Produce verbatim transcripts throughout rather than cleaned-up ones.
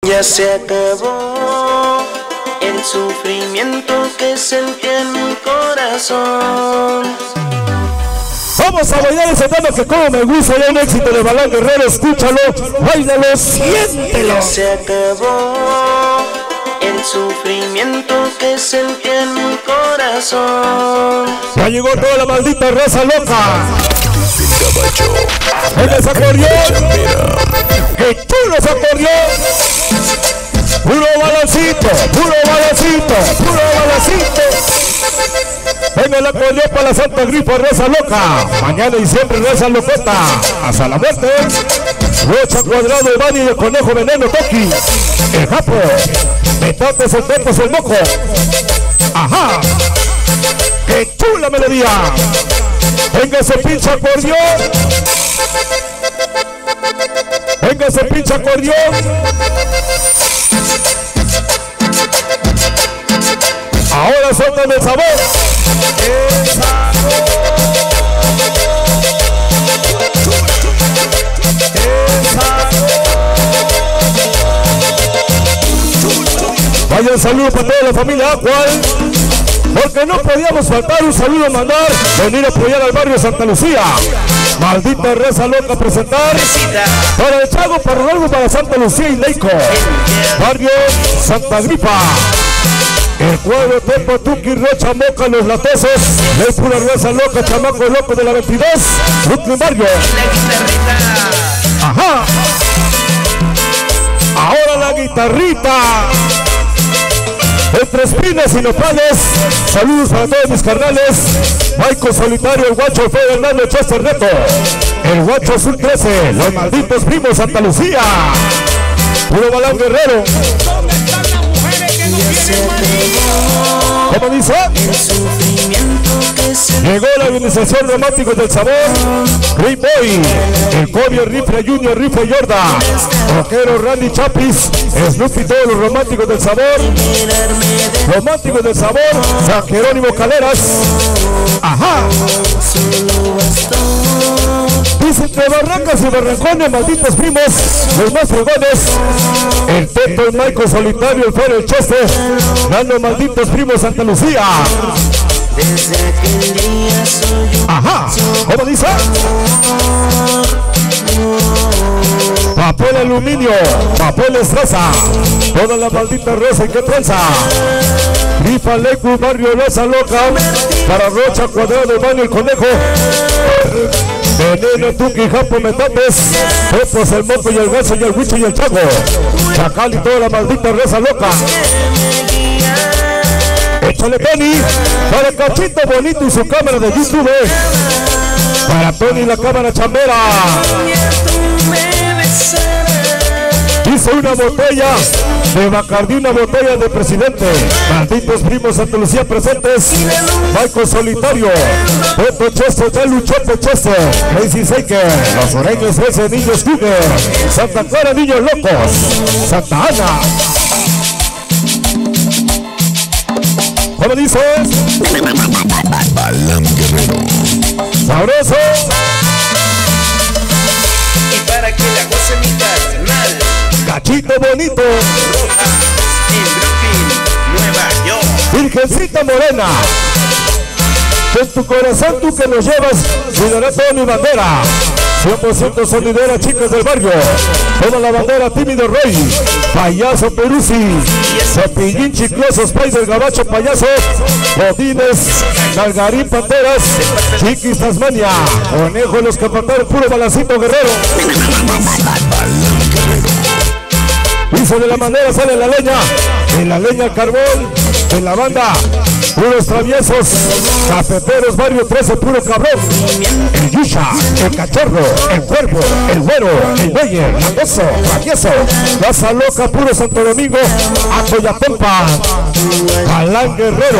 Ya se acabó el sufrimiento que sentí en mi corazón. Vamos a bailar ese tema que como me gusta, ya un éxito de Balán Guerrero, escúchalo, báilalo, siéntelo. Ya se acabó el sufrimiento que sentí en mi corazón. Ya llegó toda la maldita raza loca. En ese acordeón, que chulo ese acordeón. Puro balancito, puro balancito, puro balancito. Venga el acordeón para la Santa Grifa, raza loca. Mañana y siempre raza locota. Hasta la muerte. Rocha Cuadrado, el Bani y el Conejo Veneno Toki. El Japo. Metotes, el Tepos, el Moco. Ajá. ¡Qué chula melodía! Venga ese pinche acordeón. Venga ese pinche acordeón. Ahora suéltame el sabor. El sabor. El sabor. Vaya un saludo para toda la familia Acual. Porque no podíamos faltar un saludo a mandar, venir a apoyar al barrio Santa Lucía. Maldita raza loca presentar para el Chago, para Rodolfo, para Santa Lucía y Leico. Barrio Santa Grifa. El cuadro Tepo, Tuki, Rocha, Moca, Los Latosos. Ley pura raza loca, chamaco loco de la veintidós. Brooklyn Barrio. Ajá. Ahora la guitarrita. Entre espinas y nopales. Saludos para todos mis carnales. Maico Solitario, el Guacho Feo, Hernando Chester Neto. El Guacho Azul trece. Los malditos primos Santa Lucía. Puro Balán Guerrero. ¿Dónde están las mujeres que no quieren marido? ¿Cómo dice? El sufrimiento que sentí. Llegó la organización Románticos del Sabor. Green Boy. El Kobe, Rifle Junior, Rifle Yorda. Rockero Randy Chapis. Snoopy, todos los Románticos del Sabor. Románticos del Sabor. San Jerónimo Caleras. Ajá. Dice entre barrancas y barrancones, malditos primos, los más fregones. El Teto, el Maico Solitario, el Fero, el Chester. Dando malditos primos Santa Lucía. Desde aquel día soy un Ajá. ¿Cómo dice? Papel aluminio, papel estraza, toda la maldita rosa y qué tranza. Grifa Lecu, barrio Rosa Loca, para Rocha Cuadrado, el Baño, el Conejo. Veneno, Tuki, Japo, Metates, Tepos, el Moco y el Gaso y el Huicho y el Chago. Chacal y toda la maldita raza loca. Échale Tony, para Cachito Bonito y su cámara de YouTube. Para Tony la cámara chambera. Hizo una botella de Bacardí, una botella de presidente. Malditos primos Santa Lucía presentes. Maico Solitario, Peto Chesto, Chalu Chepo Chesto, Lazy Seiker, Los Oreños ese Niños Cougar, Santa Clara Niños Locos, Santa Ana. ¿Cómo dices? Balán Guerrero. Sabroso. Y para que la goce mi carnal. Cachito Bonito. Roja en Brooklyn, Nueva York. Virgencita Morena. En tu corazón tú que nos llevas, cuidará toda mi bandera. cien por ciento sonidera, chicas del barrio. Toda la bandera, Tímido Rey. Payaso Peruzzi. Cepillín Chicloso, Spider Gabacho, Payaso. Bodines, Galgarín Panteras. Chiquis Tasmania. Conejo los Capatares, puro balancito guerrero. Dice de la manera sale la leña. De la leña al carbón. De la banda. Puros traviesos, cafeteros, barrio trece, puro cabrón. El Yusha, el Cachorro, el Cuervo, el Güero, el Meyer, Langoso, Travieso, Raza Loca, puro Santo Domingo, Atoyapompa, Balán Guerrero.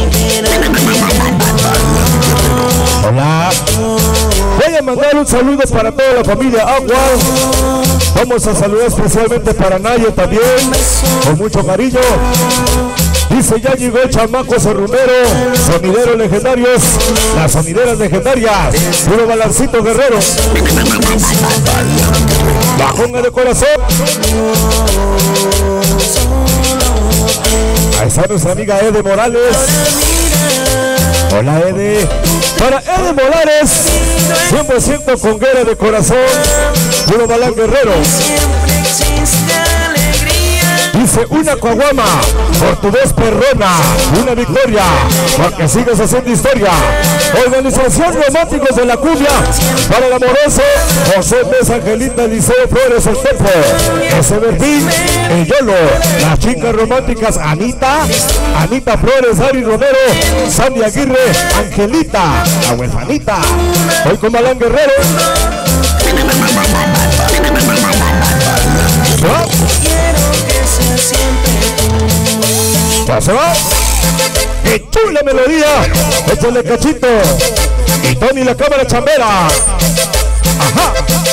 Hola. Voy a mandar un saludo para toda la familia Agua. Vamos a saludar especialmente para Nayo también, con mucho cariño. Dice ya llegó el chamaco Sorrumero, sonideros legendarios, las sonideras legendarias, puro balancito guerrero. Bajón de corazón. Está nuestra amiga Ede Morales. Hola Ede. Para Ede Morales, cien por ciento conguera de corazón, puro Balán Guerrero. Dice una caguama por tu voz perrona, una victoria, porque sigues haciendo historia. Organización Románticos de la Cumbia, para el amoroso José Pérez, Angelita, Liceo Flores, el Tempo, José Bertín, el Yolo, las chicas románticas Anita, Anita Flores, Ari Romero, Sandy Aguirre, Angelita, la huerfanita. Hoy con Balán Guerrero. ¿Va? ¿Se va? ¡Qué chula melodía! Échale cachito. Y Tony la cámara chambera. Ajá.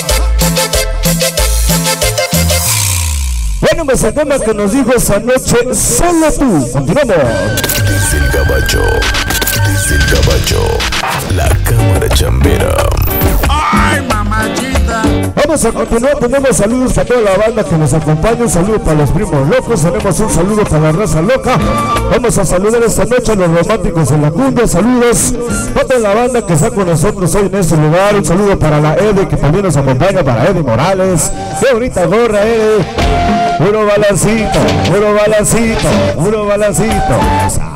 Bueno, pues el tema que nos dijo esa noche, solo tú. Continuamos. Desde el gabacho, desde el gabacho, la cámara chambera. Ay, mamachita. Vamos a continuar, tenemos saludos para toda la banda que nos acompaña, un saludo para los primos locos, tenemos un saludo para la raza loca. Vamos a saludar esta noche a los románticos de la cumbia, saludos para toda la banda que está con nosotros hoy en este lugar, un saludo para la Ede que también nos acompaña, para Ede Morales, qué bonita gorra Ede, puro balancito, puro balancito, puro balancito.